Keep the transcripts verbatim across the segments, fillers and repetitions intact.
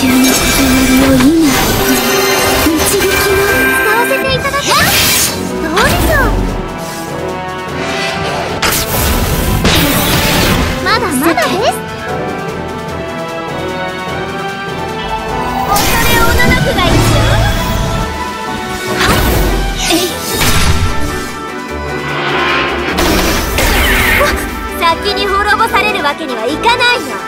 究の始まりを今導きの使わせていただきます。どうでしょう。まだまだです。恐れおののくがいいですよ。先に滅ぼされるわけにはいかないの。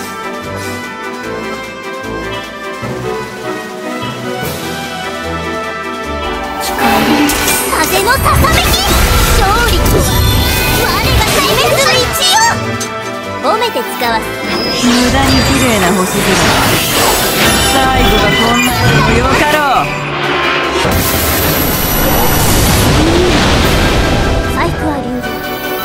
聞こえる風のささめき。勝利とは我が壊滅の一を褒めて使わす。 無駄に綺麗な星空。最後がこんなにもよかろう。 サイクは流動。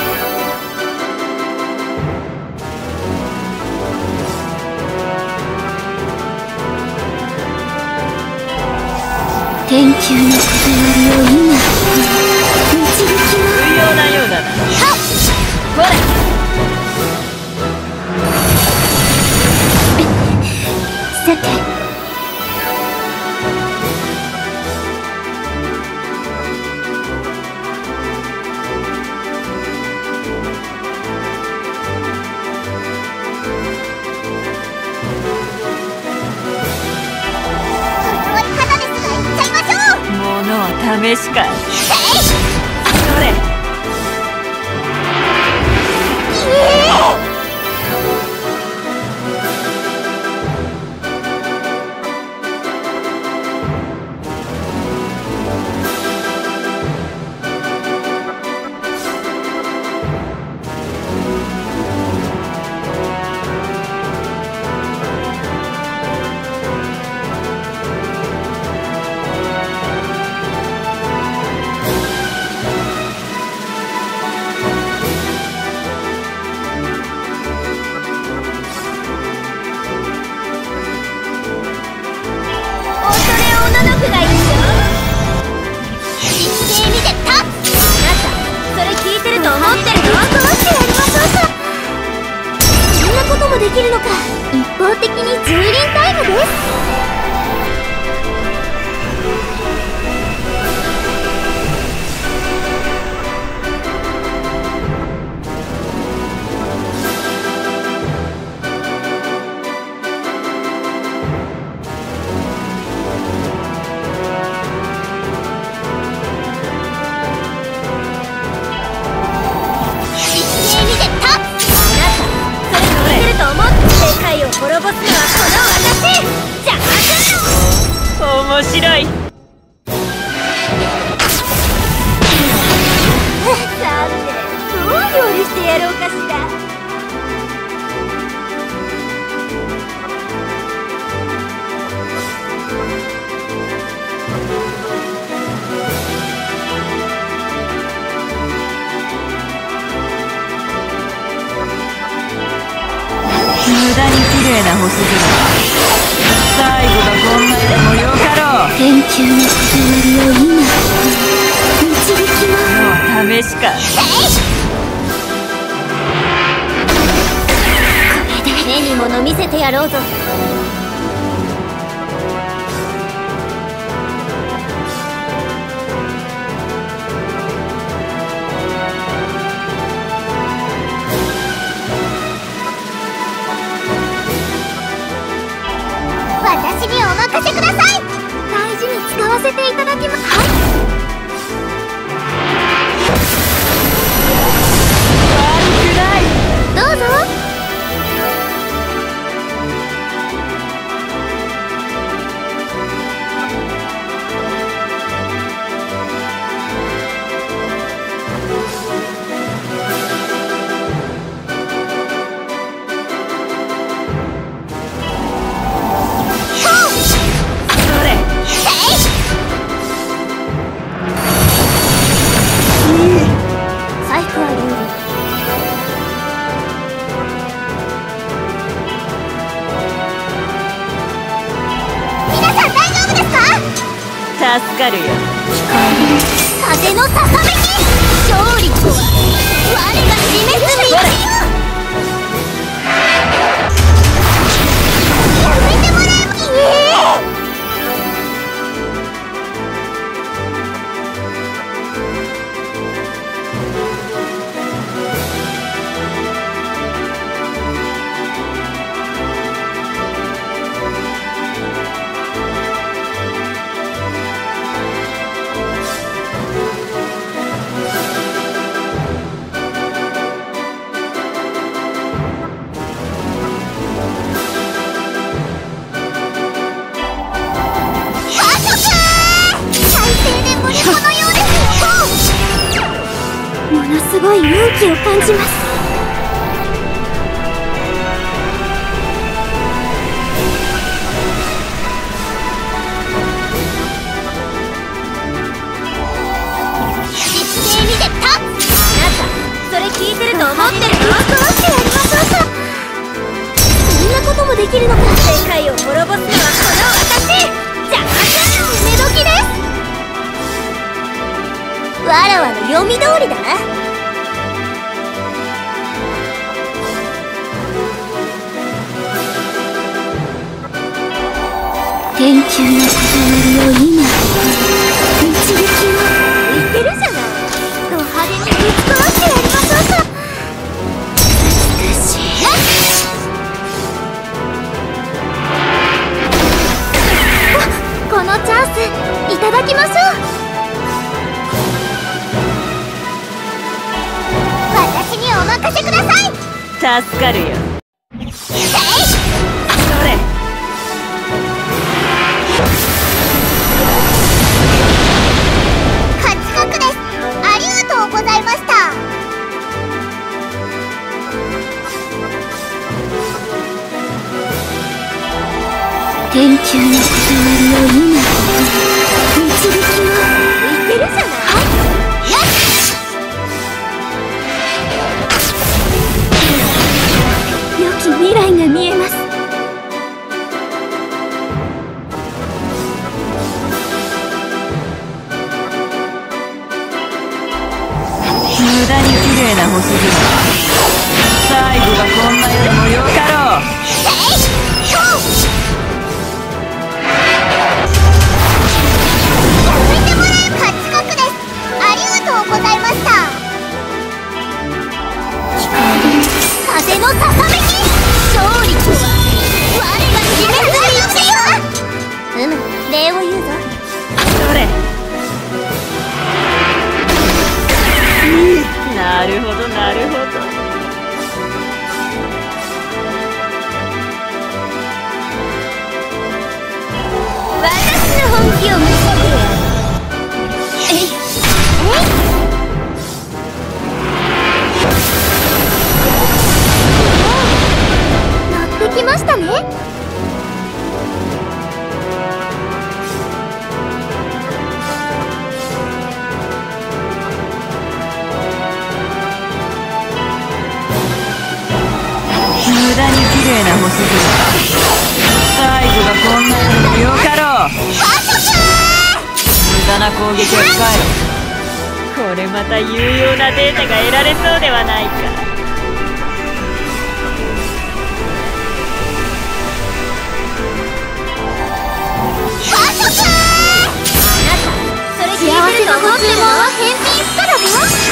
天球の始まりを今導きます。 不要なようだな。 はっほらさて試しか。それ。できるのか。一方的に蹂躙タイムです。滅ぼすのはこの私。邪魔だよ。面白い。さてどう料理してやろうかしら。 無駄に綺麗な星空。最後がこんなでもよかろう。 天球の始まりを今導きます。 もう試しか。 これで目に物見せてやろうぞ。私にお任せください。大事に使わせていただきます。はい。 悪くない。 どうぞ。 助かるよ。聞こえる風のささめき。勝利とは我が死滅の一よ。やめてもらえばいい。 ものすごい運気を感じます。実名にて立つ。あなたそれ聞いてると思ってるの？どうしてやりましょうか。そんなこともできるのか。世界を滅ぼすのはこの私。邪魔する目時です。わらわの読み通りだな。研究の始まりを今導きを浮いてるじゃない。ド派手にぶち壊してやりましょうか。美しい。このチャンスいただきましょう。私にお任せください。 助かるよ。 えい！ それ。 勝ち確です。ありがとうございました。研究の始まりを今導きを浮いてるじゃない。よし！良き未来が見えます。 無駄に綺麗な星空。最後がこんなよりもよかろう。 えい！風のささめき。勝利とは我が決める道よ。うむ、礼を言うぞ。 それ。なるほどなるほど。 私の本気を見せてやる。えいえい。できましたね。 無駄に綺麗な星空。最後がこんなよりもよかろう。無駄な攻撃を控えろ。これまた有用なデータが得られそうではないか。 あなたそれ幸せの本当の返品不可だぞ。